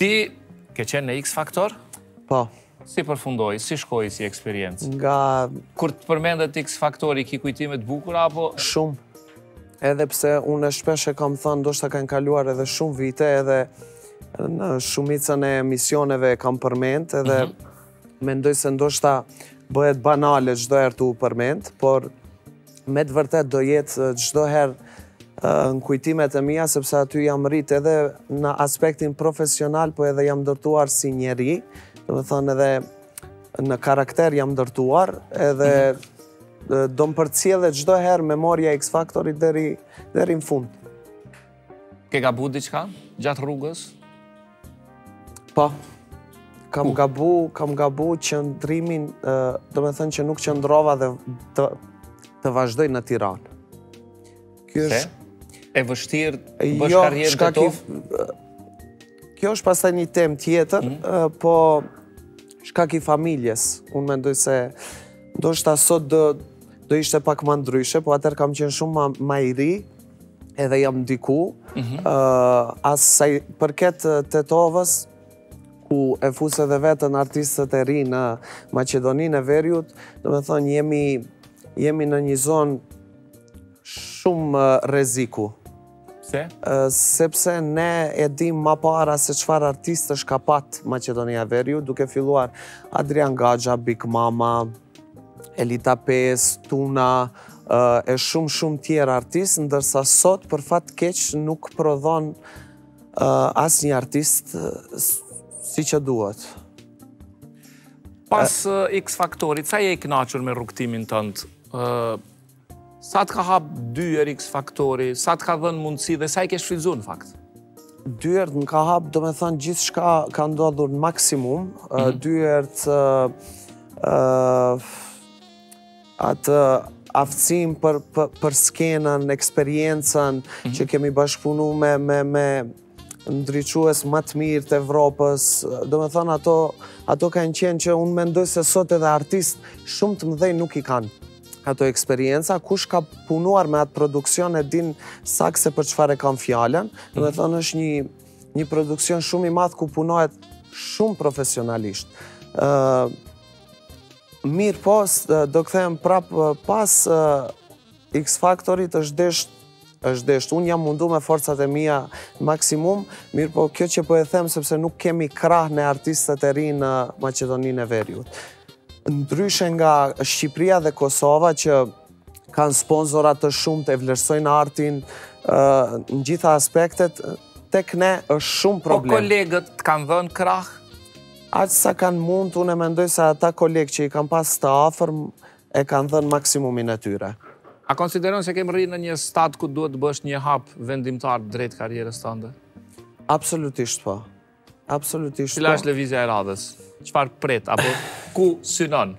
Ti ke qenë në X Factor? Po. Si përfundoi, si shkoi si eksperiencë? Nga... Kur të përmendet X Factori, ki kujtime të bukura, apo... Shumë. Edhe pse unë shpesh e kam thënë, ndoshta kanë kaluar edhe shumë vite, edhe në shumicën e emisioneve kam përmend, edhe mendoj se ndoshta bëhet banale çdo herë tu përmend, por me të vërtet do jetë çdo herë në kujtimet e mia, sepse aty jam rrit edhe në aspektin profesional, po edhe jam ndërtuar si njeri, do të thonë edhe në karakter jam ndërtuar, edhe do më përcjellë çdo herë memoria X Factorit deri në fund. Ke gabu diçka gjatë rrugës? Po. Kam gabu qëndrimin, do me thënë që nuk qëndrova dhe të vazhdoj në Tiranë. Se? E vështirë bësh karrierë të to? Kjo është pastaj një temë tjetër, po shkak i familjes. Unë mendoj se ndoshta sot do ishte pak më ndryshe, po atëherë kam qenë shumë më i ri, edhe jam ndiku. Asaj përket Tetovës, ku e fuse dhe vetën artistët e ri në Maqedoninë e Veriut, do me thonë jemi në një zonë shumë rreziku. Pse? Sepse ne e dim ma para se çfarë artistësh ka pat Maqedonia e Veriut, duke filluar Adrian Gaxha, Big Mama, Elita Pes, Tuna, e shumë tjerë artistë, ndërsa sot për fat keq nuk prodhon asnjë artist si që duhet. Pas X Factorit, sa je i kënaqur me rrugtimin tënd? Sa të ka hap dyer X Factori, sa të ka dhënë mundësi dhe sa i ke shfrytzuar në fakt? Dyert më ka hap, do me thënë, gjithçka ka ndodhur në maksimum. Dyert atë aftësim për skenën, eksperiencën që kemi bashkëpunu me ndriques më të mirë të Evropës. Do me thënë, ato kanë qenë që unë mendoj se sot edhe artist shumë të mëdhej nuk i kanë ato eksperienca. Kush ka punuar me atë produksion e din sakse për çfarë kam fjalën. Do me thënë, është një produksion shumë i madh ku punohet shumë profesionalisht. Mirë po, do kthehem prap pas X Factorit është desht. Unë jam mundu me forcat e mia maksimum, mirë po kjo që po e them sepse nuk kemi krah në artistët e ri në Maqedoninë e Veriut. Ndryshe nga Shqipëria dhe Kosova që kanë sponsorat të shumë të vlerësojnë artin në gjitha aspektet, tek ne është shumë problem. Po kolegët të kanë dhënë krah? Aq sa kanë mund, unë e mendoj se ata kolegë që i kanë pas të afër e kanë dhënë maksimumin e tyre. A konsideron se kemë rrinë në një stad ku duhet të bësh një hap vendimtar drejt karrierës tënde? Absolutisht po. Absolutisht po. Cila është lëvizja e radhës? Çfarë pret, apo ku synon?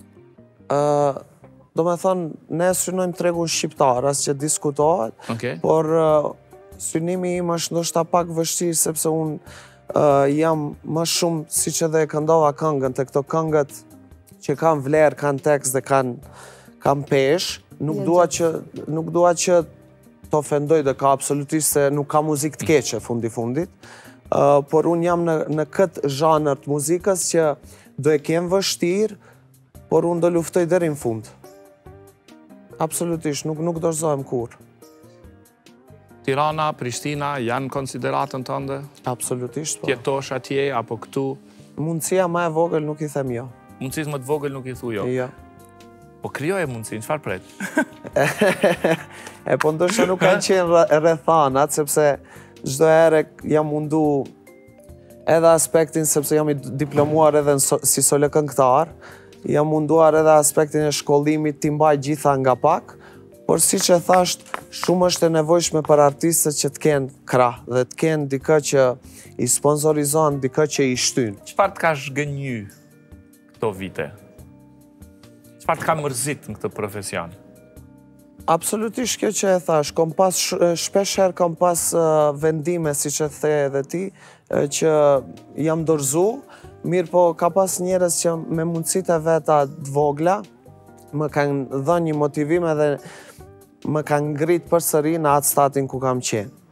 Do me thonë, ne synojmë tregun shqiptar, as që diskutohet, por synimi im është ndoshta pak vështirë, sepse unë jam më shumë, si që dhe e këndova këngën, të këto këngët që kanë vlerë, kanë tekst dhe kanë peshë, nuk dua që të ofendoj dhe ka absolutisht se nuk ka muzikë të keqe fundit, por unë jam në këtë zhanër të muzikës që do e kem vështirë, por unë do luftoj deri në fund. Absolutisht, nuk dorëzohem kur. Tirana, Prishtina, janë konsideratën tënde? Absolutisht, po. Jetosh atje, apo këtu? Mundësia më e vogël nuk i them jo. Mundësis më të vogël nuk i thu jo? Jo. Po kryoje mundësin, çfarë pret? Po ndoshta nuk kanë qenë rrethanat, sepse çdo herë jam mundu edhe aspektin, sepse jam i diplomuar edhe si solo këngëtar, jam munduar edhe aspektin e shkollimit t'i mbaj gjitha nga pak, por si që thasht, shumë është e nevojshme për artistët që t'kenë krah dhe t'kenë dikë që i sponsorizon, dikë që i shtyn. Çfarë t'ka zhgënjy këto vite? Çfarë t'ka mërzit në këtë profesion? Absolutisht kjo që e thash, shpesher kam pas vendime, si që the edhe ti, që jam dorëzu, mirë po ka pas njerëz që me mundësit e veta të vogla, më kanë dhënë një motivim edhe më kanë ngrit përsëri në atë statin ku kam qenë.